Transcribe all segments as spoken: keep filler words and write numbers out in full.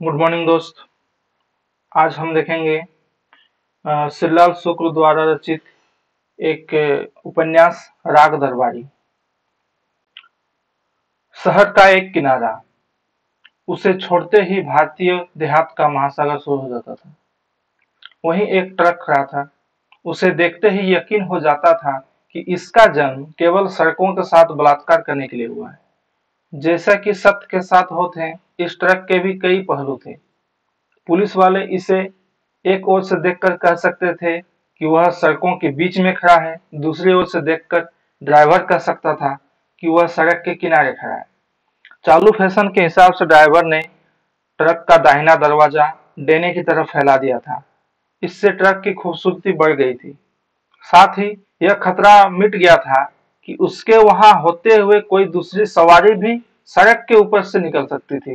Good morning दोस्त। आज हम देखेंगे अ, श्रीलाल शुक्ल द्वारा रचित एक अ, उपन्यास राग दरबारी। शहर का एक किनारा, उसे छोड़ते ही भारतीय देहात का महासागर शुरू हो जाता था। वहीं एक ट्रक खड़ा था। उसे देखते ही यकीन हो जाता था कि इसका जन्म केवल सड़कों के साथ बलात्कार करने के लिए हुआ है। जैसा कि सत्य के साथ होते हैं, इस ट्रक के भी कई पहलू थे। पुलिस वाले इसे एक ओर से देखकर कह सकते थे कि वह सड़कों के बीच में खड़ा है, दूसरी ओर से देखकर ड्राइवर कह सकता था कि वह सड़क के किनारे खड़ा है। चालू फैशन के हिसाब से ड्राइवर ने ट्रक का दाहिना दरवाजा देने की तरफ फैला दिया था। इससे ट्रक की खूबसूरती बढ़ गई थी। साथ ही यह खतरा मिट गया था कि उसके वहां होते हुए कोई दूसरी सवारी भी सड़क के ऊपर से निकल सकती थी।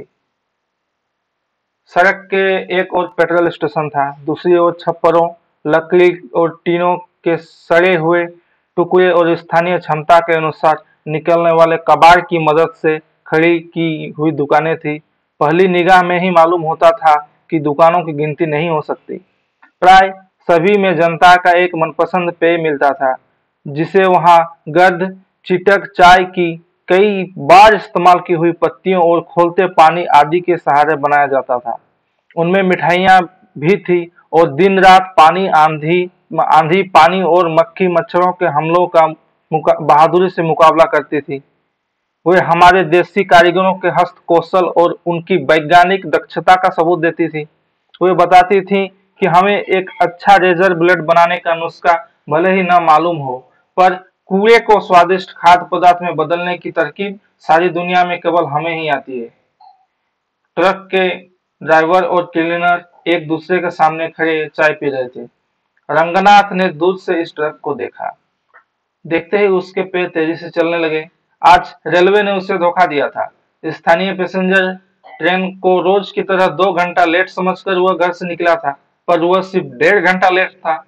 सड़क के एक ओर पेट्रोल स्टेशन था, दूसरी ओर छप्परों, लकड़ी और टीनों के सड़े हुए टुकड़े और स्थानीय क्षमता के अनुसार निकलने वाले कबाड़ की मदद से खड़ी की हुई दुकानें थी। पहली निगाह में ही मालूम होता था कि दुकानों की गिनती नहीं हो सकती। प्राय सभी में जनता का एक मनपसंद पेय मिलता था, जिसे वहां गर्द चिटक चाय की कई बार इस्तेमाल की हुई पत्तियों और खोलते पानी आदि के सहारे बनाया जाता था। उनमें मिठाइयाँ भी थी और दिन रात पानी आंधी आंधी पानी और मक्खी मच्छरों के हमलों का बहादुरी से मुकाबला करती थी। वे हमारे देसी कारीगरों के हस्त कौशल और उनकी वैज्ञानिक दक्षता का सबूत देती थी। वे बताती थी कि हमें एक अच्छा रेजर ब्लेड बनाने का नुस्खा भले ही न मालूम हो, पर कूड़े को स्वादिष्ट खाद्य पदार्थ में बदलने की तरकीब सारी दुनिया में केवल हमें ही आती है। ट्रक के ड्राइवर और क्लीनर एक दूसरे के सामने खड़े चाय पी रहे थे। रंगनाथ ने दूर से इस ट्रक को देखा। देखते ही उसके पैर तेजी से चलने लगे। आज रेलवे ने उसे धोखा दिया था। स्थानीय पैसेंजर ट्रेन को रोज की तरह दो घंटा लेट समझकर वह घर से निकला था, पर वह सिर्फ डेढ़ घंटा लेट था।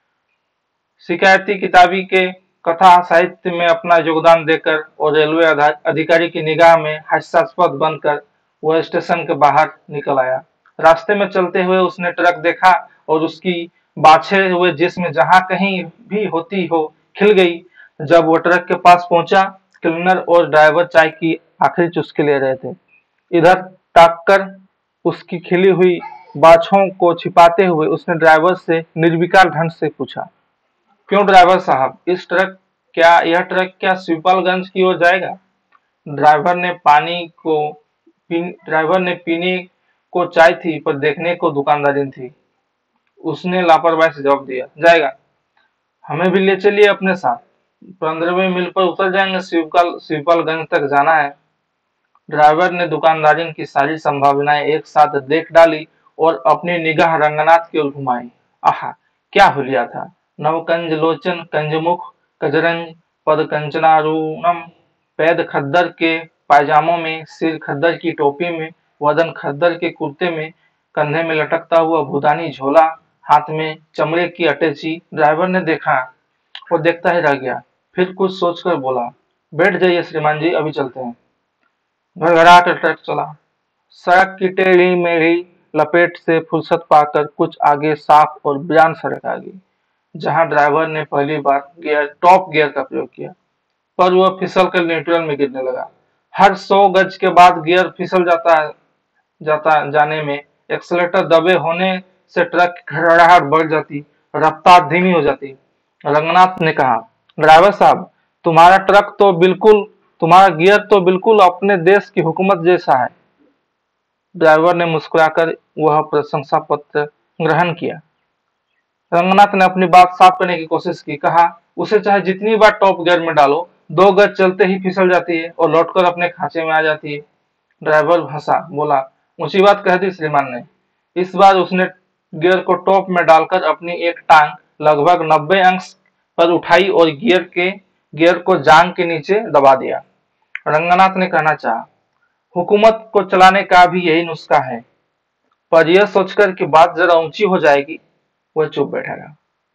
शिकायती किताबी के कथा साहित्य में अपना योगदान देकर और रेलवे अधिकारी की निगाह में हास्यास्पद बनकर वह स्टेशन के बाहर निकल आया। रास्ते में चलते हुए उसने ट्रक देखा और उसकी बाछे हुए जिस्म जहां कहीं भी होती हो खिल गई। जब वह ट्रक के पास पहुंचा, क्लीनर और ड्राइवर चाय की आखिरी चुस्की ले रहे थे। इधर ताककर उसकी खिली हुई बाछों को छिपाते हुए उसने ड्राइवर से निर्विकार ढंग से पूछा, क्यों ड्राइवर साहब, इस ट्रक क्या यह ट्रक क्या शिवपालगंज की ओर जाएगा? ड्राइवर ने पानी को ड्राइवर ने पीने को चाय थी, पर देखने को दुकानदारी थी। उसने लापरवाही से जवाब दिया, जाएगा। हमें भी ले चलिए अपने साथ। पंद्रहवें मील पर उतर जाएंगे, शिवपाल शिवपालगंज तक जाना है। ड्राइवर ने दुकानदारी की सारी संभावनाएं एक साथ देख डाली और अपनी निगाह रंगनाथ की ओर घुमाई। आहा, हुलिया हुलिया था। नवकंज लोचन कंजमुख कजरंज पद कंचनारूणम, पैद खद्दर के पायजामों में, सिर खद्दर की टोपी में, वदन खद्दर के कुर्ते में, कंधे में लटकता हुआ भूदानी झोला, हाथ में चमड़े की अटैची। ड्राइवर ने देखा और देखता ही रह गया। फिर कुछ सोचकर बोला, बैठ जाइए श्रीमान जी, अभी चलते हैं। घरघराहट ट्रक चला। सड़क की टेढ़ी मेढ़ी लपेट से फुर्सत पाकर कुछ आगे साफ और बिरान सड़क आ गई, जहां ड्राइवर ने पहली बार गियर टॉप गियर का प्रयोग किया, पर वह फिसल कर न्यूट्रल में गिरने लगा। हर सौ गज के बाद गियर फिसल जाता जाता जाने में एक्सीलरेटर दबे होने से ट्रक की घरघराहट बढ़ जाती, रफ्तार धीमी हो जाती। रंगनाथ ने कहा, ड्राइवर साहब, तुम्हारा ट्रक तो बिल्कुल तुम्हारा गियर तो बिल्कुल अपने देश की हुकूमत जैसा है। ड्राइवर ने मुस्कुराकर वह प्रशंसा पत्र ग्रहण किया। रंगनाथ ने अपनी बात साफ करने की कोशिश की। कहा, उसे चाहे जितनी बार टॉप गियर में डालो, दो गज चलते ही फिसल जाती है और लौटकर अपने खांचे में आ जाती है। ड्राइवर हंसा, बोला, ऊंची बात कह दी श्रीमान ने। इस बार उसने गियर को टॉप में डालकर अपनी एक टांग लगभग नब्बे अंश पर उठाई और गियर के गियर को जांग के नीचे दबा दिया। रंगनाथ ने कहना चाहा, हुकूमत को चलाने का भी यही नुस्खा है, पर यह सोचकर कि बात जरा ऊंची हो जाएगी, वह चुप बैठा रहा।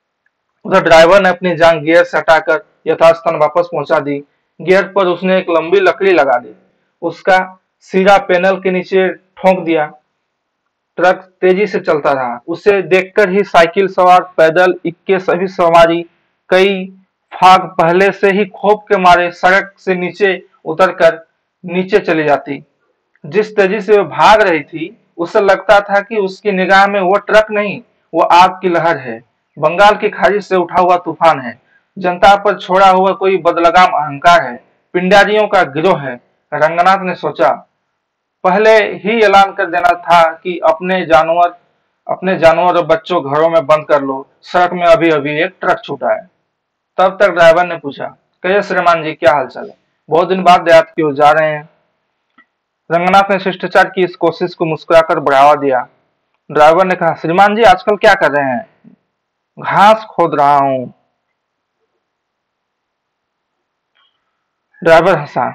उधर ड्राइवर ने अपनी जांग गियर से हटाकर यथास्थान वापस पहुंचा दी। गियर पर उसने एक लंबी लकड़ी लगा दी, उसका सिरा पैनल के नीचे ठोंक दिया। ट्रक तेजी से चलता रहा। उसे देखकर ही साइकिल सवार, पैदल, इक्के सभी सवारी कई फाग पहले से ही खौफ के मारे सड़क से नीचे उतरकर नीचे चली जाती। जिस तेजी से वह भाग रही थी, उसे लगता था कि उसकी निगाह में वो ट्रक नहीं, वो आग की लहर है, बंगाल की खाड़ी से उठा हुआ तूफान है, जनता पर छोड़ा हुआ कोई बदलगाम अहंकार है, पिंडारियों का गिरोह है। रंगनाथ ने सोचा, पहले ही ऐलान कर देना था कि अपने जानवर अपने जानवर और बच्चों घरों में बंद कर लो, सड़क में अभी अभी एक ट्रक छूटा है। तब तक ड्राइवर ने पूछा, कहिए श्रीमान जी, क्या हाल चाल है? बहुत दिन बाद देहात की ओर जा रहे हैं। रंगनाथ ने शिष्टाचार की इस कोशिश को मुस्कुराकर बढ़ावा दिया। ड्राइवर ने कहा, श्रीमान जी आजकल क्या कर रहे हैं? घास खोद रहा हूं। ड्राइवर हंसा।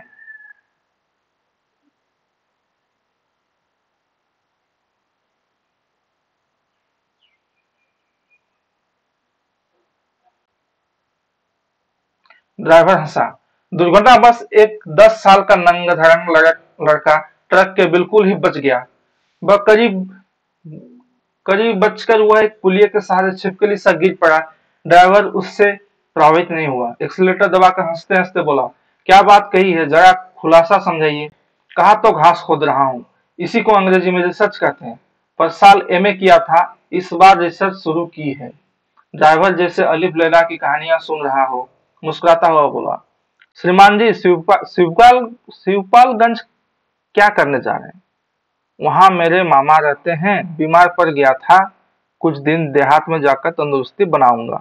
ड्राइवर हंसा। दुर्घटना बस एक दस साल का नंगधड़ंग लड़का ट्रक के बिल्कुल ही बच गया। वह करीब करीब बचकर वह एक पुलिये के सहारे छिपकली सा गिर पड़ा। ड्राइवर उससे प्रभावित नहीं हुआ। एक्सीलेटर दबाकर हंसते हंसते बोला, क्या बात कही है, जरा खुलासा समझाइए। कहा तो घास खोद रहा हूँ, इसी को अंग्रेजी में रिसर्च कहते हैं। पर साल एमए किया था, इस बार रिसर्च शुरू की है। ड्राइवर जैसे अलिफ लैला की कहानियां सुन रहा हो, मुस्कुराता हुआ बोला, श्रीमान जी शिवपाल शिवपाल शिवपालगंज क्या करने जा रहे हैं? वहां मेरे मामा रहते हैं, बीमार पड़ गया था, कुछ दिन देहात में जाकर तंदुरुस्ती बनाऊंगा।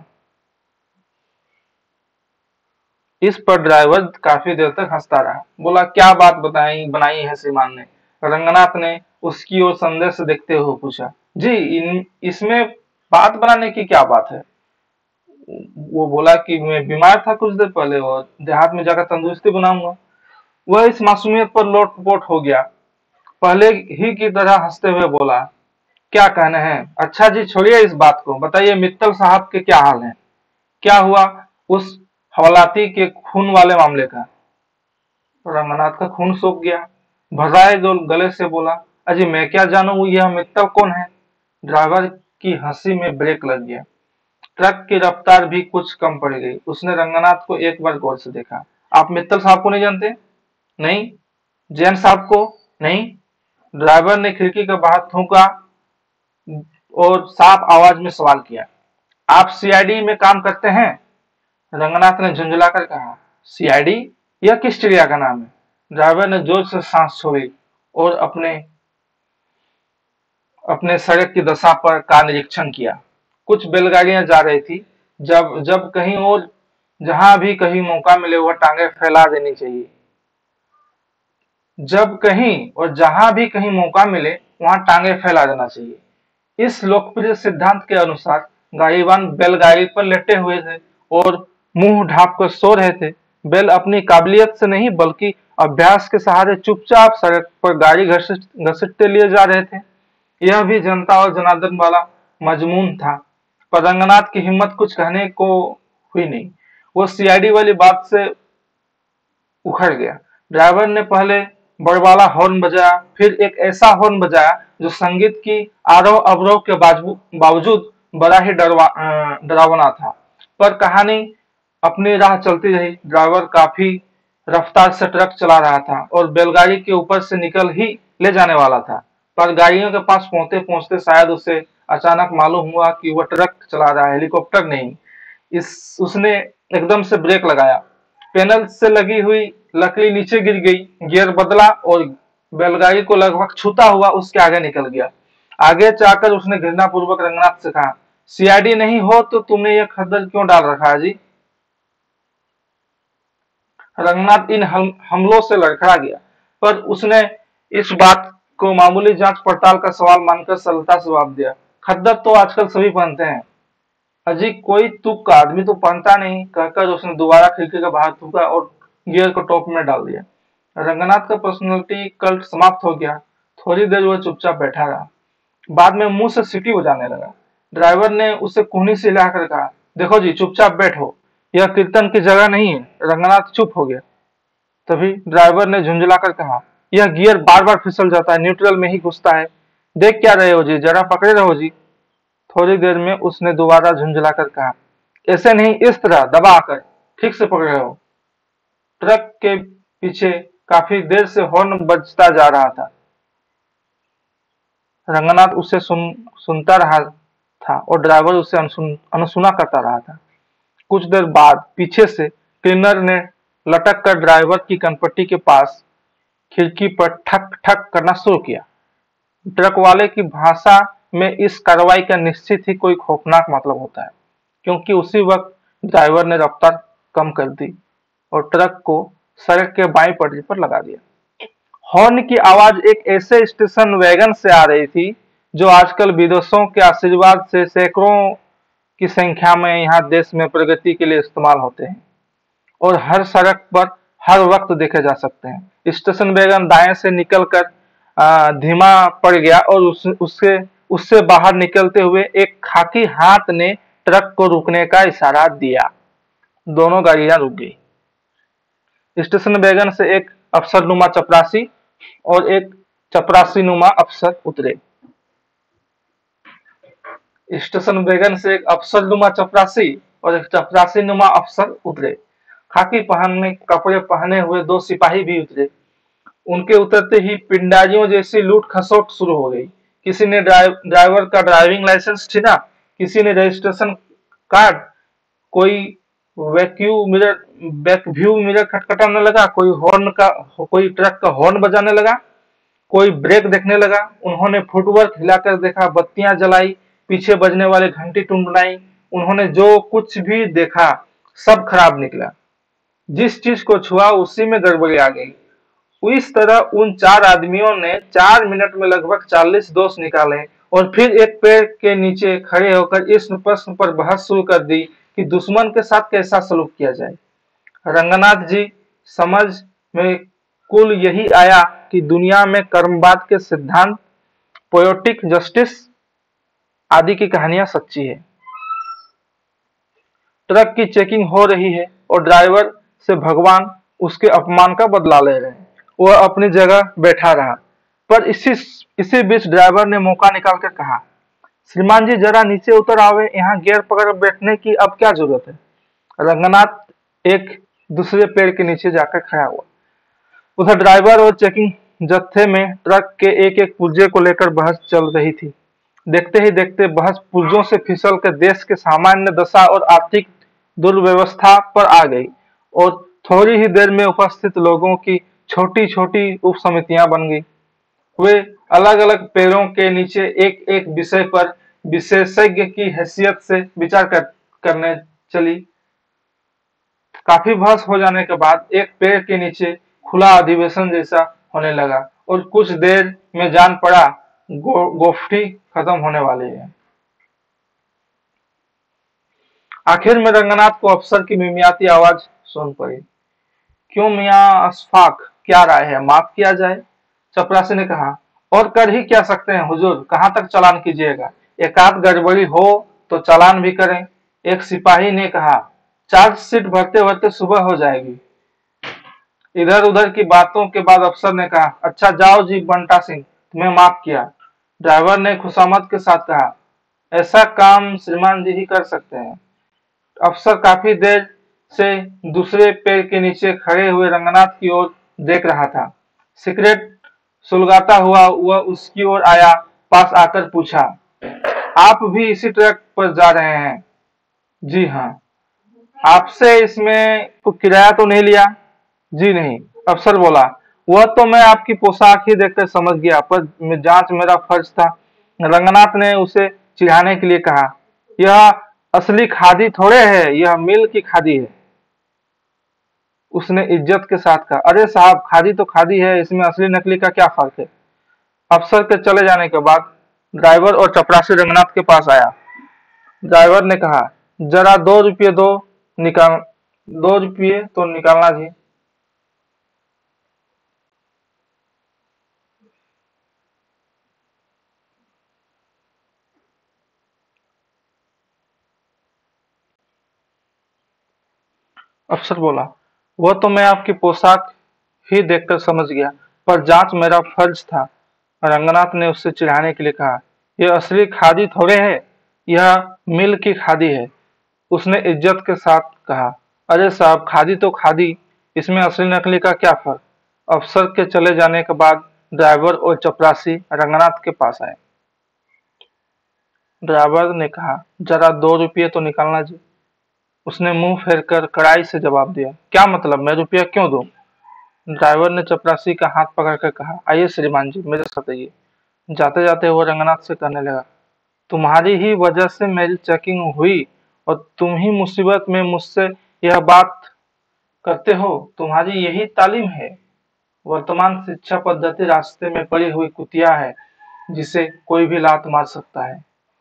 इस पर ड्राइवर काफी देर तक हंसता रहा। बोला, क्या बात बताई बनाई है श्रीमान ने? रंगनाथ ने उसकी ओर संदेह से देखते हुए पूछा। जी इन इसमें बात बनाने की क्या बात है? वो बोला कि मैं बीमार था कुछ देर पहले और देहात में जाकर तंदुरुस्ती बनाऊंगा। वह इस मासूमियत पर लोटपोट हो गया। पहले ही की तरह हंसते हुए बोला, क्या कहने हैं? अच्छा जी छोड़िए इस बात को, बताइए मित्तल साहब के क्या हाल है? क्या हुआ उस हवालाती के खून वाले मामले का? रंगनाथ का खून सूख गया। भर्राए गले से बोला, अजी मैं क्या जानू यह मित्तल कौन है? ड्राइवर की हंसी में ब्रेक लग गया। ट्रक की रफ्तार भी कुछ कम पड़ गई। उसने रंगनाथ को एक बार गौर से देखा। आप मित्तल साहब को नहीं जानते? नहीं। जैन साहब को? नहीं। ड्राइवर ने खिड़की के बाहर थूका और साफ आवाज में सवाल किया, आप सीआईडी में काम करते हैं? रंगनाथ ने झुंझलाकर कहा, सीआईडी? यह किस चिड़िया का नाम है? ड्राइवर ने जोर से सांस छोड़ी और अपने अपने सड़क की दशा पर का निरीक्षण किया। कुछ बैलगाड़ियां जा रही थी। जब जब कहीं और जहां भी कहीं मौका मिले वह टांगे फैला देनी चाहिए। जब कहीं और जहां भी कहीं मौका मिले वहां टांगे फैला देना चाहिए। इस लोकप्रिय सिद्धांत के अनुसार गाड़ीवान बैलगाड़ी पर लेटे हुए थे और मुंह ढांप कर सो रहे थे। बैल अपनी काबिलियत से नहीं बल्कि अभ्यास के सहारे चुपचाप सड़क पर गाड़ी घसीटते लिए जा रहे थे। यह भी जनता और जनार्दन वाला मजमून था। पर रंगनाथ की हिम्मत कुछ कहने को हुई नहीं। वो सीआईडी वाली बात से उखड़ गया। ड्राइवर ने पहले बड़वाला हॉर्न बजाया, फिर एक ऐसा हॉर्न बजाया जो संगीत की आरोह अवरोह के बावजूद बड़ा ही डरावना था। पर कहानी अपनी राह चलती रही। ड्राइवर काफी रफ्तार से ट्रक चला रहा था और बैलगाड़ी के ऊपर से निकल ही ले जाने वाला था। पर गाड़ियों के पास पहुंचते पहुंचते शायद उसे अचानक मालूम हुआ कि वह ट्रक चला रहा है, हेलीकॉप्टर नहीं। इस उसने एकदम से ब्रेक लगाया। पैनल से लगी हुई लकड़ी नीचे गिर गई। गियर बदला और बैलगाड़ी को लगभग छूता हुआ उसके आगे निकल गया। आगे जाकर उसने घृणापूर्वक रंगनाथ से कहा, सीआईडी नहीं हो तो तुमने यह खद्दर क्यों डाल रखा है जी? रंगनाथ इन हम, हमलों से लड़खड़ा गया, पर उसने इस बात को मामूली जांच पड़ताल का सवाल मानकर सरलता से जवाब दिया, खद्दर तो आजकल सभी पहनते हैं। अजी कोई तुक का आदमी तो पहनता नहीं, कहकर उसने दोबारा खिड़की के बाहर थूका और गियर को टॉप में डाल दिया। रंगनाथ का पर्सनालिटी कल्ट समाप्त हो गया। थोड़ी देर वह चुपचाप बैठा रहा। बाद में मुंह से सीटी बजाने लगा। ड्राइवर ने उसे कोहनी से हिलाकर कहा, देखो जी चुपचाप बैठो, यह कीर्तन की जगह नहीं है। रंगनाथ चुप हो गया। तभी ड्राइवर ने झुंझलाकर कहा, यह गियर बार बार फिसल जाता है, न्यूट्रल में ही घुसता है। देख क्या रहे हो जी, जरा पकड़े रहो जी। थोड़ी देर में उसने दोबारा झुंझलाकर कहा, ऐसे नहीं, इस तरह दबाकर, ठीक से पकड़े रहो। ट्रक के पीछे काफी देर से हॉर्न बजता जा रहा था। रंगनाथ उसे सुन सुनता रहा था और ड्राइवर उसे अनसुन, अनसुना करता रहा था। कुछ देर बाद पीछे से क्लीनर ने लटक कर ड्राइवर की कनपट्टी के पास खिड़की पर ठक ठक करना शुरू किया। ट्रक वाले की भाषा में इस कार्रवाई का निश्चित ही कोई खौफनाक मतलब होता है, क्योंकि उसी वक्त ड्राइवर ने रफ्तार कम कर दी और ट्रक को सड़क के बाईं पटरी पर लगा दिया। हॉर्न की आवाज एक ऐसे स्टेशन वैगन से आ रही थी जो आजकल विदेशों के आशीर्वाद से सैकड़ों की संख्या में यहाँ देश में प्रगति के लिए इस्तेमाल होते हैं और हर सड़क पर हर वक्त देखे जा सकते हैं। स्टेशन वैगन दाएं से निकलकर धीमा पड़ गया और उस, उससे उससे बाहर निकलते हुए एक खाकी हाथ ने ट्रक को रुकने का इशारा दिया। दोनों गाड़ियां रुक गई। स्टेशन वैगन से एक अफसरनुमा चपरासी और एक चपरासी नुमा अफसर उतरे। स्टेशन वैगन से एक अफसरनुमा चपरासी और एक चपरासी नुमा अफसर उतरे। खाकी पहनने कपड़े पहने हुए दो सिपाही भी उतरे। उनके उतरते ही पिंडारियों जैसी लूट खसोट शुरू हो गई। किसी ने ड्राइव ड्राइवर का ड्राइविंग लाइसेंस छीना, किसी ने रजिस्ट्रेशन कार्ड, कोई वैक्यू मिरर बैकव्यू मिरर खटखटाने लगा, कोई हॉर्न का कोई ट्रक का हॉर्न बजाने लगा, कोई ब्रेक देखने लगा। उन्होंने फुटवर्क हिलाकर देखा, बत्तियां जलाई, पीछे बजने वाली घंटी टुनटुनाई। उन्होंने जो कुछ भी देखा सब खराब निकला। जिस चीज को छुआ उसी में गड़बड़ी आ गई। इस तरह उन चार आदमियों ने चार मिनट में लगभग चालीस दोष निकाले और फिर एक पेड़ के नीचे खड़े होकर इस प्रश्न पर बहस शुरू कर दी कि दुश्मन के साथ कैसा सलूक किया जाए। रंगनाथ जी समझ में कुल यही आया कि दुनिया में कर्मवाद के सिद्धांत, पोएटिक जस्टिस आदि की कहानियां सच्ची है। ट्रक की चेकिंग हो रही है और ड्राइवर से भगवान उसके अपमान का बदला ले रहे हैं। वह अपनी जगह बैठा रहा, पर इसी इसी बीच ड्राइवर ने मौका निकालकर कहा, श्रीमान जी जरा नीचे उतर आवे, यहाँ गियर पकड़ बैठने की अब क्या जरूरत है। रंगनाथ एक दूसरे पेड़ के नीचे जाकर खड़ा हुआ। उधर ड्राइवर और चेकिंग जत्थे में ट्रक के एक एक पुर्जे को लेकर बहस चल रही थी। देखते ही देखते बहस पुर्जों से फिसल कर देश के सामान्य दशा और आर्थिक दुर्व्यवस्था पर आ गई और थोड़ी ही देर में उपस्थित लोगों की छोटी छोटी उप समितियां बन गई। वे अलग अलग पेड़ों के नीचे एक एक विषय पर विशेषज्ञ की हैसियत से विचार कर, करने चली। काफी बहस हो जाने के बाद एक पेड़ के नीचे खुला अधिवेशन जैसा होने लगा और कुछ देर में जान पड़ा गो, गोष्ठी खत्म होने वाली है। आखिर में रंगनाथ को अफसर की मिमियाती आवाज सुन पड़ी। क्यों मियां अशफाक, क्या राय है, माफ किया जाए? चपरासी ने कहा, और कर ही क्या सकते हैं हुजूर, कहां तक चालान कीजिएगा, एक आध गड़बड़ी हो तो चालान भी करें। एक सिपाही ने कहा, चार्जशीट भरते भरते सुबह हो जाएगी। इधर उधर की बातों के बाद अफसर ने कहा, अच्छा जाओ जी बंटा सिंह, तुम्हें माफ किया। ड्राइवर ने खुशामद के साथ कहा, ऐसा काम श्रीमान जी ही कर सकते हैं। अफसर काफी देर से दूसरे पेड़ के नीचे खड़े हुए रंगनाथ की ओर देख रहा था। सिगरेट सुलगाता हुआ वह उसकी ओर आया, पास आकर पूछा, आप भी इसी ट्रक पर जा रहे हैं? जी हाँ। आपसे इसमें कोई किराया तो नहीं लिया? जी नहीं। अफसर बोला, वह तो मैं आपकी पोशाक ही देखकर समझ गया, पर जांच मेरा फर्ज था। रंगनाथ ने उसे चिढ़ाने के लिए कहा, यह असली खादी थोड़े है, यह मिल की खादी है। उसने इज्जत के साथ कहा, अरे साहब खादी तो खादी है, इसमें असली नकली का क्या फर्क है। अफसर के चले जाने के बाद ड्राइवर और चपरासी रंगनाथ के पास आया। ड्राइवर ने कहा, जरा दो रुपये दो निकाल दो रुपये तो निकालना जी। अफसर बोला, वह तो मैं आपकी पोशाक ही देखकर समझ गया, पर जांच मेरा फर्ज था। रंगनाथ ने उससे चिढ़ाने के लिए कहा, यह असली खादी थोड़े है, यह मिल की खादी है। उसने इज्जत के साथ कहा, अरे साहब, खादी तो खादी, इसमें असली नकली का क्या फर्क। अफसर के चले जाने के बाद ड्राइवर और चपरासी रंगनाथ के पास आए। ड्राइवर ने कहा, जरा दो रुपये तो निकालना जी। उसने मुंह फेरकर कड़ाई से जवाब दिया, क्या मतलब, मैं रुपया क्यों दूं? ड्राइवर ने चपरासी का हाथ पकड़कर कहा, आइए श्रीमान जी, मेरे साथ आइए। जाते जाते वो रंगनाथ से कहने लगा, तुम्हारी ही वजह से मेरी चेकिंग हुई और तुम ही मुसीबत में मुझसे यह बात करते हो। तुम्हारी यही तालीम है। वर्तमान शिक्षा पद्धति रास्ते में पड़ी हुई कुतिया है, जिसे कोई भी लात मार सकता है।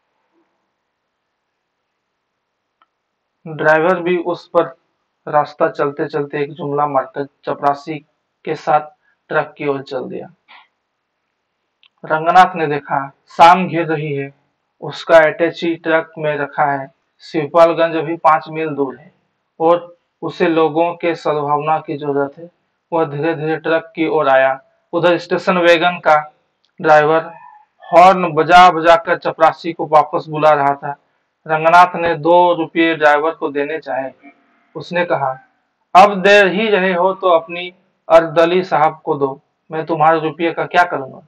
ड्राइवर भी उस पर रास्ता चलते चलते एक जुमला मारकर चपरासी के साथ ट्रक की ओर चल दिया। रंगनाथ ने देखा, शाम घिर रही है, उसका अटैची ट्रक में रखा है। शिवपालगंज अभी पांच मील दूर है और उसे लोगों के सद्भावना की जरूरत है। वह धीरे धीरे ट्रक की ओर आया। उधर स्टेशन वैगन का ड्राइवर हॉर्न बजा बजाकर चपरासी को वापस बुला रहा था। रंगनाथ ने दो रुपये ड्राइवर को देने चाहे। उसने कहा, अब दे ही रहे हो तो अपनी अर्दली साहब को दो, मैं तुम्हारे रुपये का क्या करूंगा।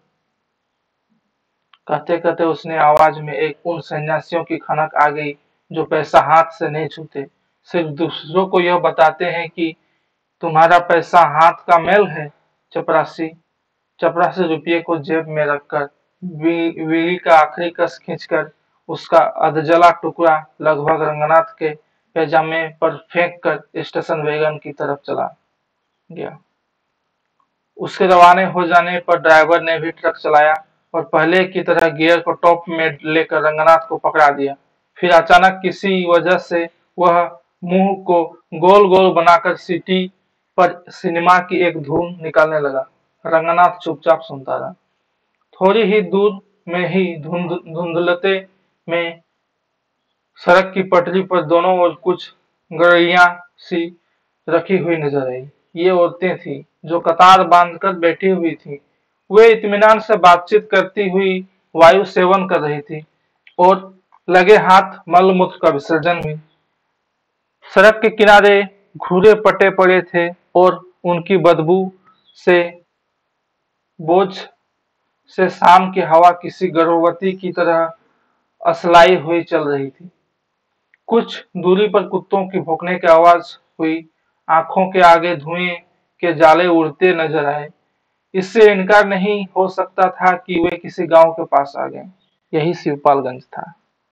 कहते कहते उसने आवाज में एक उन सन्यासियों की खनक आ गई जो पैसा हाथ से नहीं छूते, सिर्फ दूसरों को यह बताते हैं कि तुम्हारा पैसा हाथ का मैल है। चपरासी चपरासी रुपये को जेब में रखकर बीड़ी का आखिरी कस खींचकर उसका अधजला टुकड़ा लगभग रंगनाथ के पैजामे पर फेंक कर स्टेशन वैगन की तरफ चला गया। उसके रवाने हो जाने पर ड्राइवर ने भी ट्रक चलाया और पहले की तरह गियर को टॉप में लेकर रंगनाथ को पकड़ा दिया। फिर अचानक किसी वजह से वह मुंह को गोल गोल बनाकर सीटी पर सिनेमा की एक धुन निकालने लगा। रंगनाथ चुपचाप सुनता रहा। थोड़ी ही दूर में ही धुंध धुंधलते में सड़क की पटरी पर दोनों ओर कुछ गड़ियां सी रखी हुई नजर आई। ये औरतें थीं जो कतार बांधकर बैठी हुई थीं। वे इत्मीनान से बातचीत करती हुई वायु सेवन कर रही थी और लगे हाथ मलमूत्र का विसर्जन भी। सड़क के किनारे घूरे पटे पड़े थे और उनकी बदबू से बोझ से शाम की हवा किसी गर्भवती की तरह असलाई हुई चल रही थी। कुछ दूरी पर कुत्तों की भौंकने की आवाज हुई। आंखों के आगे धुएं के जाले उड़ते नजर आए। इससे इनकार नहीं हो सकता था कि वे किसी गांव के पास आ गए। यही शिवपालगंज था।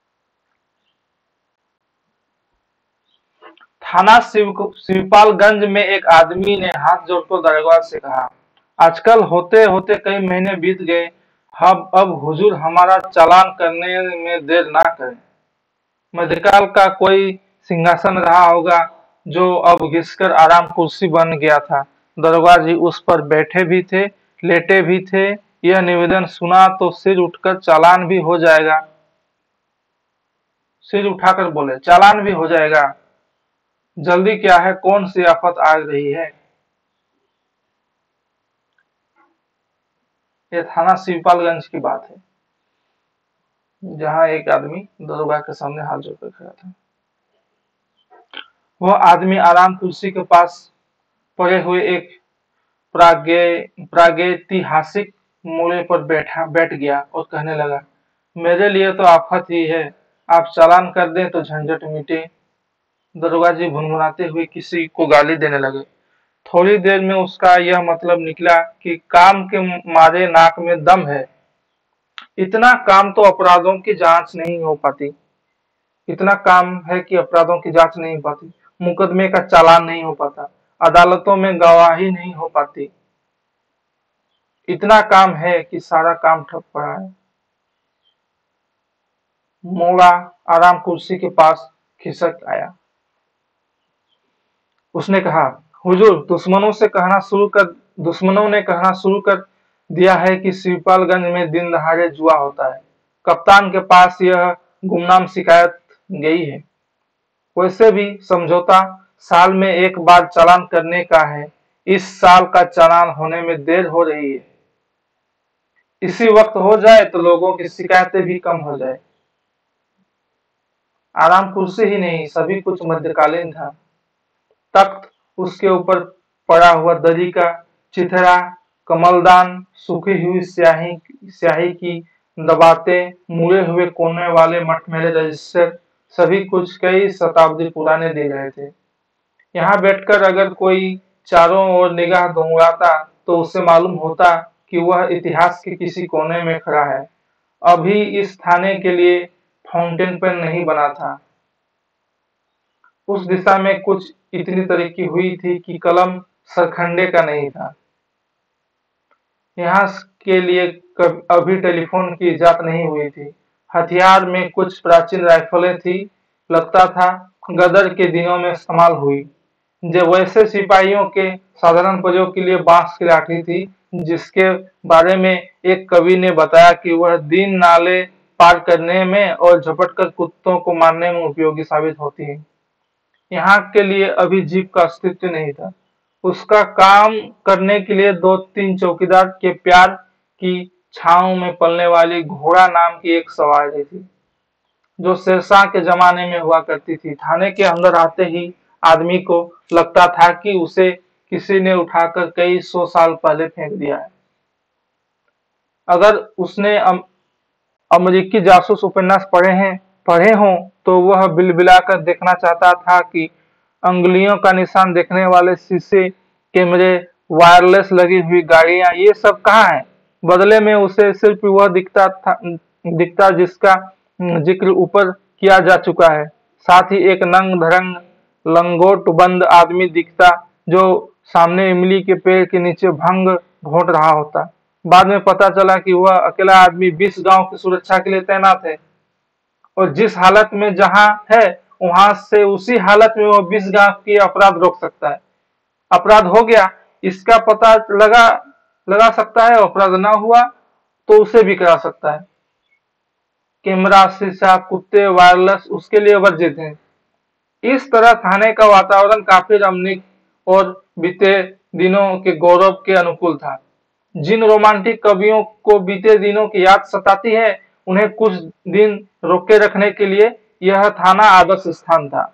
थाना शिव शिवपालगंज में एक आदमी ने हाथ जोड़कर दरोगा से कहा, आजकल होते होते कई महीने बीत गए, अब अब हुजूर हमारा चालान करने में देर ना करें। मध्यकाल का कोई सिंहासन रहा होगा जो अब घिसकर आराम कुर्सी बन गया था। दरोगा जी उस पर बैठे भी थे, लेटे भी थे। यह निवेदन सुना तो सिर उठकर चालान भी हो जाएगा सिर उठाकर बोले, चालान भी हो जाएगा। जल्दी क्या है, कौन सी आफत आ रही है। यह थाना शिवपालगंज की बात है, जहां एक आदमी दरोगा के सामने हाथ जोड़कर खड़ा था। वह आदमी आराम कुर्सी के पास पड़े हुए एक प्रागे प्रागैतिहासिक मूले पर बैठा बैठ गया और कहने लगा, मेरे लिए तो आफत ही है, आप चालान कर दें तो झंझट मिटे। दरोगा जी भुनभुनाते हुए किसी को गाली देने लगे। थोड़ी देर में उसका यह मतलब निकला कि काम के मारे नाक में दम है। इतना काम तो अपराधों की जांच नहीं हो पाती इतना काम है कि अपराधों की जांच नहीं हो पाती, मुकदमे का चालान नहीं हो पाता, अदालतों में गवाही नहीं हो पाती। इतना काम है कि सारा काम ठप पड़ा है। मोड़ा आराम कुर्सी के पास खिसक आया। उसने कहा, हुजूर, दुश्मनों से कहना शुरू कर दुश्मनों ने कहना शुरू कर दिया है कि शिवपालगंज में दिन दहाड़े जुआ होता है। कप्तान के पास यह गुमनाम शिकायत गई है। वैसे भी समझौता साल में एक बार चालान करने का है। इस साल का चालान होने में देर हो रही है। इसी वक्त हो जाए तो लोगों की शिकायतें भी कम हो जाए। आराम कुर्सी ही नहीं, सभी कुछ मध्यकालीन था। तख्त, उसके ऊपर पड़ा हुआ दरी का चिथड़ा, कमलदान, सूखी हुई स्याही स्याही की दबाते, मुड़े हुए कोने वाले मटमैले रजिस्टर, सभी कुछ कई शताब्दी पुराने दिख रहे थे। यहाँ बैठकर अगर कोई चारों ओर निगाह दौड़ाता तो उसे मालूम होता कि वह इतिहास के किसी कोने में खड़ा है। अभी इस थाने के लिए फाउंटेन पेन नहीं बना था। उस दिशा में कुछ इतनी तरक्की हुई थी कि कलम सरखंडे का नहीं था। यहाँ के लिए अभी टेलीफोन की इजाजत नहीं हुई थी। हथियार में कुछ प्राचीन राइफलें थी, लगता था गदर के दिनों में इस्तेमाल हुई। जब वैसे सिपाहियों के साधारण प्रयोग के लिए बांस की लाठी थी, जिसके बारे में एक कवि ने बताया कि वह दिन नाले पार करने में और झपटकर कुत्तों को मारने में उपयोगी साबित होती है। यहाँ के लिए अभी जीप का अस्तित्व नहीं था। उसका काम करने के लिए दो तीन चौकीदार के प्यार की छांव में पलने वाली घोड़ा नाम की एक सवारी थी, जो शेरशाह के जमाने में हुआ करती थी। थाने के अंदर आते ही आदमी को लगता था कि उसे किसी ने उठाकर कई सौ साल पहले फेंक दिया है। अगर उसने अम, अमेरिकी जासूस उपन्यास पढ़े हैं पढ़े हों तो वह बिलबिलाकर देखना चाहता था कि अंगुलियों का निशान देखने वाले शीशे, कैमरे, वायरलेस लगी हुई गाड़ियां, ये सब कहाँ है। बदले में उसे सिर्फ वह दिखता था दिखता जिसका जिक्र ऊपर किया जा चुका है। साथ ही एक नंग धड़ंग लंगोट बंद आदमी दिखता, जो सामने इमली के पेड़ के नीचे भंग घोंट रहा होता। बाद में पता चला कि वह अकेला आदमी बीस गांव की सुरक्षा के लिए तैनात है, और जिस हालत में जहां है वहां से उसी हालत में वह बीस गांव के अपराध रोक सकता है। अपराध हो गया इसका पता लगा लगा सकता है, अपराध ना हुआ तो उसे भी करा सकता है। कैमरा, शीशा, कुत्ते, वायरलेस उसके लिए वर्जित है। इस तरह थाने का वातावरण काफी रमणीक और बीते दिनों के गौरव के अनुकूल था। जिन रोमांटिक कवियों को बीते दिनों की याद सताती है, उन्हें कुछ दिन रोके रखने के लिए यह थाना आदर्श स्थान था।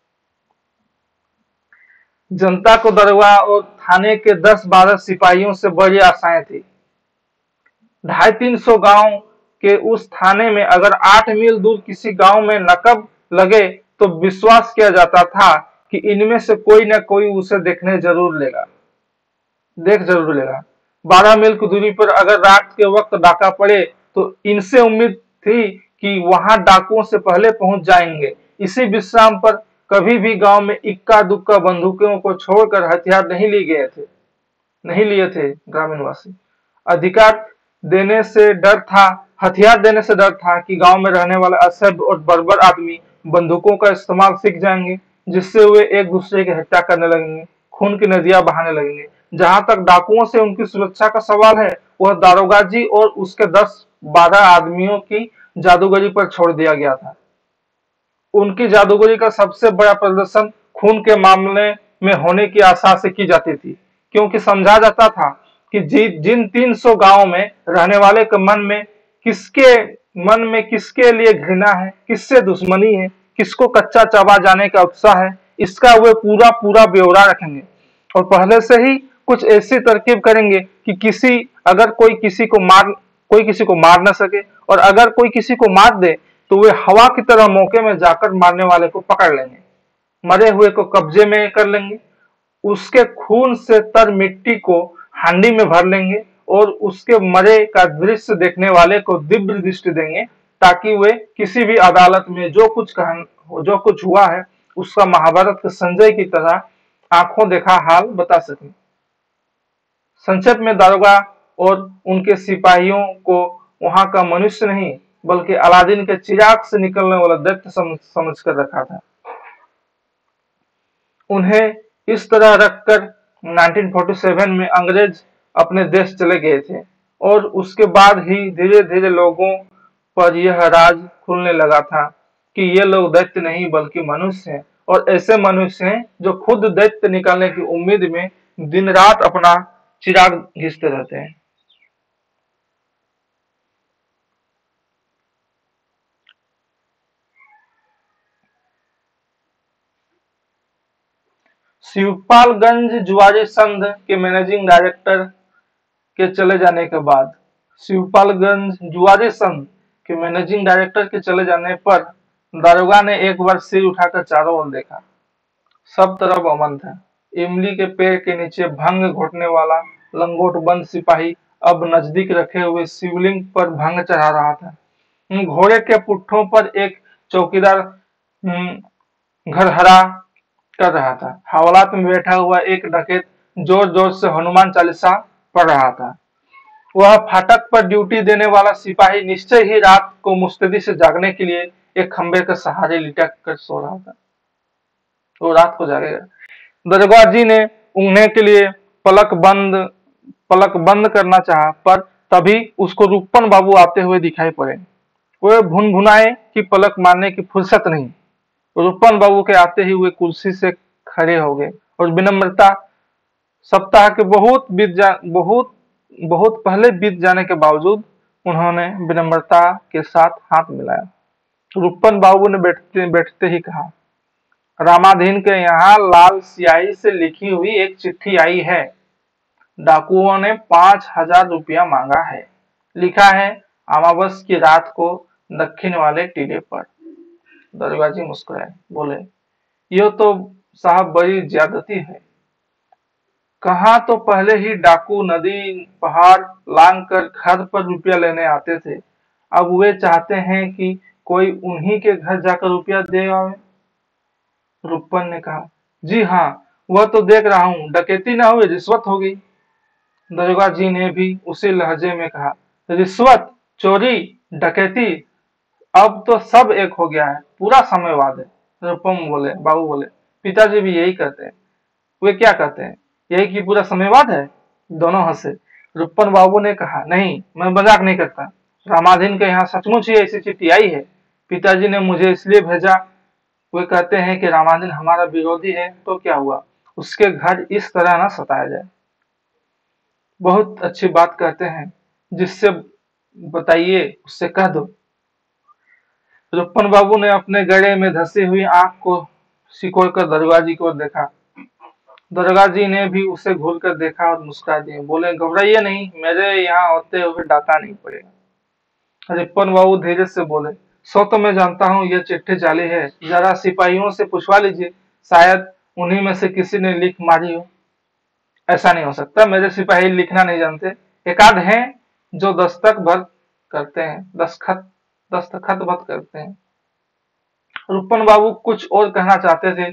जनता को दरगाह और थाने के दस बारह सिपाहियों से बड़ी आशाएं थी। ढाई तीन सौ गांव के उस थाने में अगर आठ मील दूर किसी गांव में नकब लगे तो विश्वास किया जाता था कि इनमें से कोई न कोई उसे देखने जरूर लेगा देख जरूर लेगा। बारह मील की दूरी पर अगर रात के वक्त डाका पड़े तो इनसे उम्मीद थी कि वहां डाकुओं से पहले पहुंच जाएंगे। इसी विश्राम पर कभी भी गांव में इक्का दुक्का बंदूकों को छोड़कर हथियार नहीं लिए गए थे नहीं लिए थे ग्रामीणवासी। अधिकार देने से डर था हथियार देने से डर था कि गांव में रहने वाले असभ्य और बर्बर आदमी बंदूकों का इस्तेमाल सीख जाएंगे, जिससे वे एक दूसरे की हत्या करने लगेंगे, खून की नदियां बहाने लगेंगे। जहां तक डाकुओं से उनकी सुरक्षा का सवाल है, वह दारोगा जी और उसके दस बारह आदमियों की जादूगरी पर छोड़ दिया गया था। उनकी जादूगरी का सबसे बड़ा प्रदर्शन खून के मामले में होने की आशा से की जाती थी, क्योंकि समझा जाता था कि जिन तीन सौ गांवों में रहने वाले के मन में किसके मन में किसके लिए घृणा है, किससे दुश्मनी है, किसको कच्चा चबा जाने का उत्साह है, इसका वे पूरा पूरा ब्यौरा रखेंगे और पहले से ही कुछ ऐसी तरकीब करेंगे कि किसी अगर कोई किसी को मार कोई किसी को मार न सके, और अगर कोई किसी को मार दे तो वे हवा की तरह मौके में जाकर मारने वाले को पकड़ लेंगे, मरे हुए को कब्जे में कर लेंगे, उसके खून से तर मिट्टी को हांडी में भर लेंगे और उसके मरे का दृश्य देखने वाले को दिव्य दृष्टि देंगे, ताकि वे किसी भी अदालत में जो कुछ कहन जो कुछ हुआ है उसका महाभारत के संजय की तरह आंखों देखा हाल बता सके। संक्षेप में दारोगा और उनके सिपाहियों को वहां का मनुष्य नहीं बल्कि अलादीन के चिराग से निकलने वाला दैत्य समझ, समझ कर रखा था। उन्हें इस तरह रखकर उन्नीस सौ सैंतालीस में अंग्रेज अपने देश चले गए थे, और उसके बाद ही धीरे धीरे लोगों पर यह राज खुलने लगा था कि ये लोग दैत्य नहीं बल्कि मनुष्य हैं, और ऐसे मनुष्य हैं जो खुद दैत्य निकालने की उम्मीद में दिन रात अपना चिराग घिसते रहते हैं। शिवपालगंज जुआरी संघ के मैनेजिंग डायरेक्टर के चले जाने के बाद शिवपालगंज जुआरी संघ के मैनेजिंग डायरेक्टर के चले जाने पर दारोगा ने एक बार सिर उठाकर चारों ओर देखा। सब तरफ अमन था। इमली के पेड़ के नीचे भंग घोटने वाला लंगोटबंद सिपाही अब नजदीक रखे हुए शिवलिंग पर भंग चढ़ा रहा था। घोड़े के पुट्ठों पर एक चौकीदार घरहरा कर रहा था। हवालात में बैठा हुआ एक डकैत जोर जोर से हनुमान चालीसा पढ़ रहा था। वह फाटक पर ड्यूटी देने वाला सिपाही निश्चय ही रात को मुस्तैदी से जागने के लिए एक खंबे के सहारे लिटक कर सो रहा था। वो रात को जागेगा। दरोगा जी ने ऊँघने के लिए पलक बंद पलक बंद करना चाहा, पर तभी उसको रूपन बाबू आते हुए दिखाई पड़े। वे भुनभुनाए कि पलक मारने की फुर्सत नहीं। रूपन बाबू के आते ही वे कुर्सी से खड़े हो गए और विनम्रता सप्ताह के बहुत बीत जा बहुत बहुत पहले बीत जाने के बावजूद उन्होंने विनम्रता के साथ हाथ मिलाया। रूपन बाबू ने बैठते बैठते ही कहा, रामाधीन के यहाँ लाल स्याही से लिखी हुई एक चिट्ठी आई है। डाकुओं ने पांच हजार रुपया मांगा है। लिखा है अमावस की रात को दक्षिण वाले टीले पर। दरोगा जी मुस्कुराए, बोले, यह तो साहब बड़ी ज्यादती है। कहा तो पहले ही डाकू नदी पहाड़ लांग कर घर पर रुपया लेने आते थे। अब वे चाहते हैं कि कोई उन्हीं के घर जाकर रुपया दे आवे। रूपन ने कहा, जी हाँ, वह तो देख रहा हूं, डकैती ना हुई, रिश्वत हो गई। दरोगा जी ने भी उसी लहजे में कहा, रिश्वत, चोरी, डकैती, अब तो सब एक हो गया है, पूरा साम्यवाद है। रूपम बोले बाबू बोले, पिताजी भी यही कहते हैं। वे क्या कहते हैं, यही कि पूरा साम्यवाद है। दोनों हंसे। रूपन बाबू ने कहा, नहीं, मैं मजाक नहीं करता। रामाधीन के यहाँ सचमुच ही ऐसी चिट्ठी आई है। पिताजी ने मुझे इसलिए भेजा। वे कहते हैं कि रामाधीन हमारा विरोधी है, तो क्या हुआ, उसके घर इस तरह ना सताया जाए। बहुत अच्छी बात कहते हैं, जिससे बताइए, उससे कह दो। रूपन बाबू ने अपने गले में धसी हुई आंख को सिकोड़कर दरोगा जी को देखा। दरोगा जी ने भी उसे घूर कर देखा और मुस्कुरा दिए। बोले, घबराइए नहीं, मेरे यहाँ होते हुए डाका नहीं पड़ेगा। रिपन बाबू धीरे से बोले, सो तो मैं जानता हूँ यह चिट्ठी जाली है, जरा सिपाहियों से पूछवा लीजिए, शायद उन्हीं में से किसी ने लिख मारी हो। ऐसा नहीं हो सकता, मेरे सिपाही लिखना नहीं जानते। एकाध हैं जो दस्तक भर करते हैं, दस्तखत दस्तखत भर करते हैं। रूपन बाबू कुछ और कहना चाहते थे,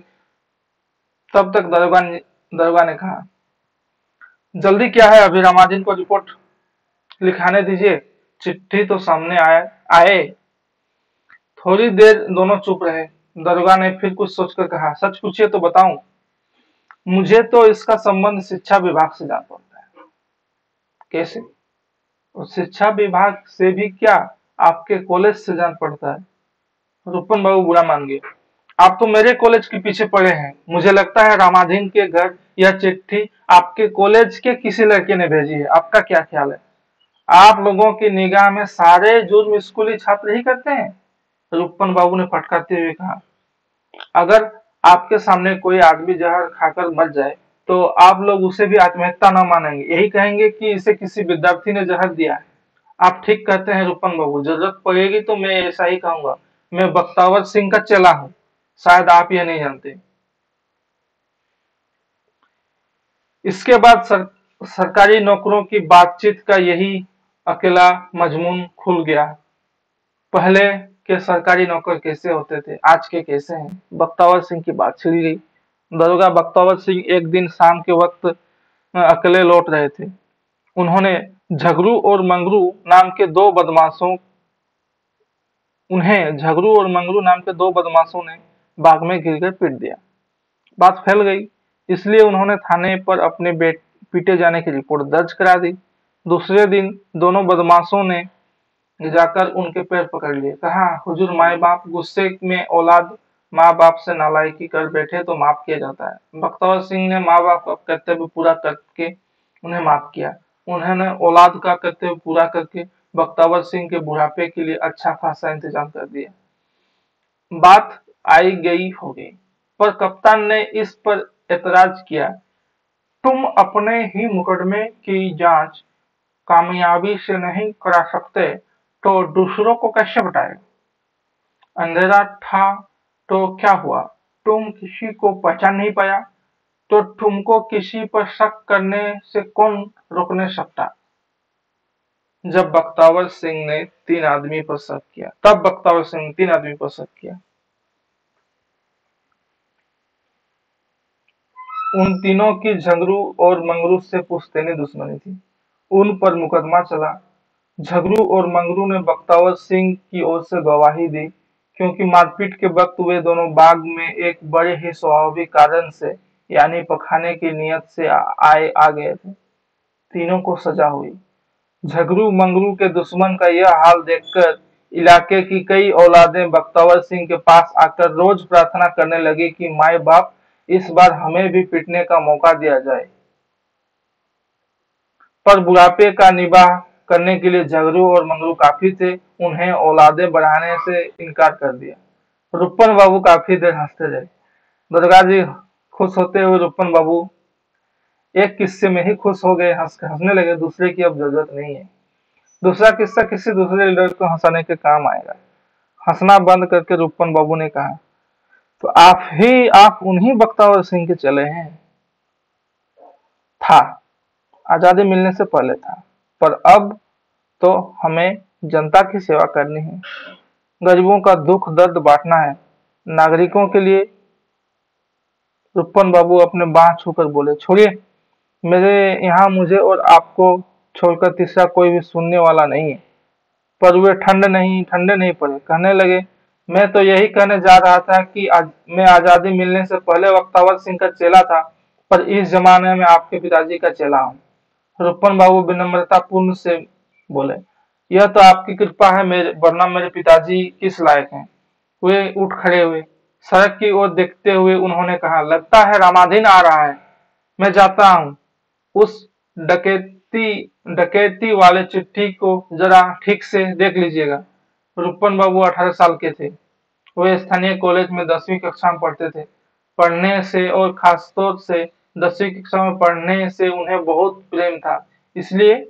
तब तक दरोगा ने दरोगा ने कहा, जल्दी क्या है, अभी रामाधीन को रिपोर्ट लिखाने दीजिए, चिट्ठी तो सामने आए आए थोड़ी देर दोनों चुप रहे। दरोगा ने फिर कुछ सोचकर कहा, सच पूछिए तो बताऊं, मुझे तो इसका संबंध शिक्षा विभाग से जान पड़ता है। कैसे? और शिक्षा विभाग से भी क्या, आपके कॉलेज से जान पड़ता है। रूपन बाबू बुरा मान गए। आप तो मेरे कॉलेज के पीछे पड़े हैं। मुझे लगता है रामाधीन के घर यह चिट्ठी आपके कॉलेज के किसी लड़के ने भेजी है। आपका क्या ख्याल है? आप लोगों की निगाह में सारे जुर्म स्कूली छात्र ही करते हैं? रूपन बाबू ने फटकारते हुए कहा, अगर आपके सामने कोई आदमी जहर खाकर मर जाए तो आप लोग उसे भी आत्महत्या न मानेंगे, यही कहेंगे कि इसे किसी विद्यार्थी ने जहर दिया है। आप ठीक कहते हैं रूपन बाबू, जरूरत पड़ेगी तो मैं ऐसा ही कहूंगा। मैं बख्तावर सिंह का चेला हूं, शायद आप यह नहीं जानते। इसके बाद सर, सरकारी नौकरों की बातचीत का यही अकेला मजमून खुल गया। पहले के सरकारी नौकर कैसे होते थे, आज के कैसे हैं। बख्तावर सिंह की बात छिड़ गई। दरोगा बख्तावर सिंह एक दिन शाम के वक्त अकेले लौट रहे थे। उन्होंने झगरू और मंगरू नाम के दो बदमाशों उन्हें झगरू और मंगरू नाम के दो बदमाशों ने बाग में गिरकर पीट दिया। बात फैल गई, इसलिए उन्होंने थाने पर अपने बेट पीटे जाने की रिपोर्ट दर्ज करा दी। दूसरे दिन दोनों बदमाशों ने जाकर उनके पैर पकड़ लिए। कहा, हुजूर, माए बाप गुस्से में औलाद माँ बाप से नालायकी कर बैठे तो माफ किया जाता है। बख्तावर सिंह ने माँ बाप का कर्तव्य पूरा करके उन्हें माफ किया। उन्होंने औलाद का कर्तव्य पूरा करके बख्तावर सिंह के बुढ़ापे के लिए अच्छा खासा इंतजाम कर दिया। बात आई गई हो गई, पर कप्तान ने इस पर एतराज किया, तुम अपने ही मुकदमे की जांच कामयाबी से नहीं करा सकते तो दूसरों को कैसे बताए? अंधेरा था तो क्या हुआ? तुम किसी को पहचान नहीं पाया तो तुमको किसी पर शक करने से कौन रोकने सकता? जब बख्तावर सिंह ने तीन आदमी पर शक किया तब बख्तावर सिंह ने तीन आदमी पर शक किया। उन तीनों की झगड़ू और मंगरू से पुश्तैनी दुश्मनी थी। उन पर मुकदमा चला। झगड़ू और मंगरू ने बख्तावर सिंह की ओर से गवाही दी, क्योंकि मारपीट के वक्त वे दोनों बाग में एक बड़े ही स्वाभाविक कारण से यानी पखाने की नीयत से आए आ गए थे। तीनों को सजा हुई। झगड़ू मंगरू के दुश्मन का यह हाल देखकर इलाके की कई औलादें बख्तावर सिंह के पास आकर रोज प्रार्थना करने लगी कि माए बाप इस बार हमें भी पिटने का मौका दिया जाए। पर बुढ़ापे का निबाह करने के लिए झगड़ू और मंगरू काफी थे। उन्हें औलादें बढ़ाने से इनकार कर दिया। रुपन बाबू काफी देर हंसते रहे। दुर्गा जी खुश होते हुए रुपन बाबू एक किस्से में ही खुश हो गए, हंस हंसने लगे। दूसरे की अब जरूरत नहीं है। दूसरा किस्सा किसी दूसरे लीडर को हंसाने के काम आएगा। हंसना बंद करके रुपन बाबू ने कहा, तो आप ही आप उन्हीं बख्तावर सिंह के चले हैं? था, आजादी मिलने से पहले था, पर अब तो हमें जनता की सेवा करनी है, गरीबों का दुख दर्द बांटना है, नागरिकों के लिए। रुपन बाबू अपने बांह छूकर बोले, छोड़िए, मेरे यहाँ मुझे और आपको छोड़कर तीसरा कोई भी सुनने वाला नहीं है। पर वे ठंड नहीं ठंडे नहीं पड़े। कहने लगे, मैं तो यही कहने जा रहा था कि आज मैं आजादी मिलने से पहले बख्तावर सिंह का चेला था, पर इस जमाने में आपके पिताजी का चेला हूँ। रुपन बाबू विनम्रता पूर्ण से बोले, यह तो आपकी कृपा है, मेरे वरना मेरे पिताजी किस लायक हैं। वे उठ खड़े हुए। सड़क की ओर देखते हुए उन्होंने कहा, लगता है रामाधीन आ रहा है, मैं जाता हूँ। उस डकैती डकैती वाले चिट्ठी को जरा ठीक से देख लीजिएगा। रुपन बाबू अठारह साल के थे। वे स्थानीय कॉलेज में दसवीं कक्षा में पढ़ते थे। पढ़ने से और खासतौर से दसवीं कक्षा में पढ़ने से उन्हें बहुत प्रेम था, इसलिए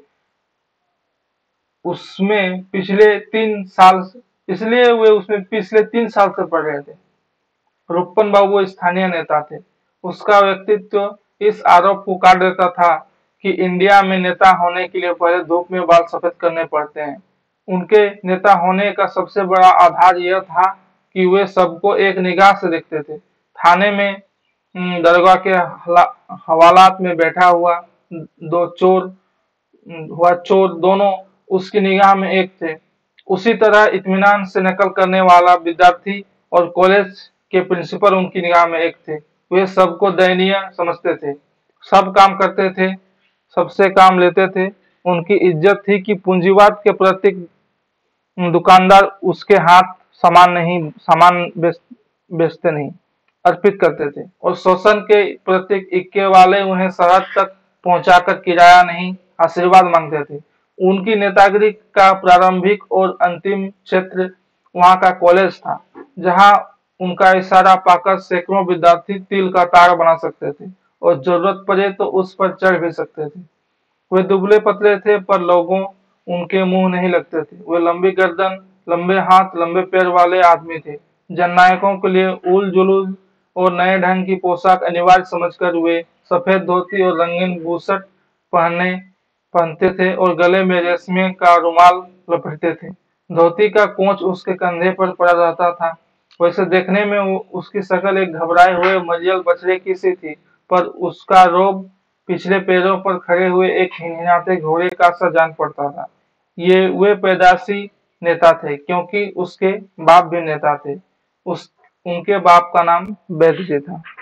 उसमें पिछले तीन साल इसलिए वे उसमें पिछले तीन साल से पढ़ रहे थे। रुपन बाबू स्थानीय नेता थे। उसका व्यक्तित्व इस आरोप को काट देता था कि इंडिया में नेता होने के लिए पहले धूप में बाल सफेद करने पड़ते हैं। उनके नेता होने का सबसे बड़ा आधार यह था कि वे सबको एक निगाह से देखते थे। थाने में दरोगा के हवालात में बैठा हुआ दो चोर हुआ चोर दोनों उसकी निगाह में एक थे। उसी तरह इत्मीनान से नकल करने वाला विद्यार्थी और कॉलेज के प्रिंसिपल उनकी निगाह में एक थे। वे सबको दयनीय समझते थे, सब काम करते थे, सबसे काम लेते थे। उनकी इज्जत थी कि पूंजीवाद के प्रत्येक दुकानदार उसके हाथ सामान नहीं सामान बेच, बेचते नहीं अर्पित करते थे, और शोषण के प्रत्येक इक्के वाले उन्हें शहर तक पहुंचाकर किराया नहीं आशीर्वाद मांगते थे। उनकी नेतागिरी का प्रारंभिक और अंतिम क्षेत्र वहां का कॉलेज था, जहां उनका इशारा पाकर सैकड़ों विद्यार्थी तिल का तार बना सकते थे और जरूरत पड़े तो उस पर चढ़ भी सकते थे। वे दुबले पतले थे, पर लोगों उनके मुंह नहीं लगते थे। वे लंबी गर्दन, लंबे हाथ, लंबे पैर वाले आदमी थे। जननायकों के लिए उल जुलूल और नए ढंग की पोशाक अनिवार्य समझकर वे सफेद धोती और रंगीन बुशर्ट पहनने पहनते थे और गले में रेशमी का रुमाल लपेटते थे। धोती का कोंच उसके कंधे पर पड़ा रहता था। वैसे देखने में उसकी शक्ल एक घबराए हुए मरियल बछड़े की सी थी, पर उसका रोब पिछले पैरों पर खड़े हुए एक हिनहिनाते घोड़े का सा जान पड़ता था। ये वे पैदाशी नेता थे, क्योंकि उसके बाप भी नेता थे। उस उनके बाप का नाम बैद जी था।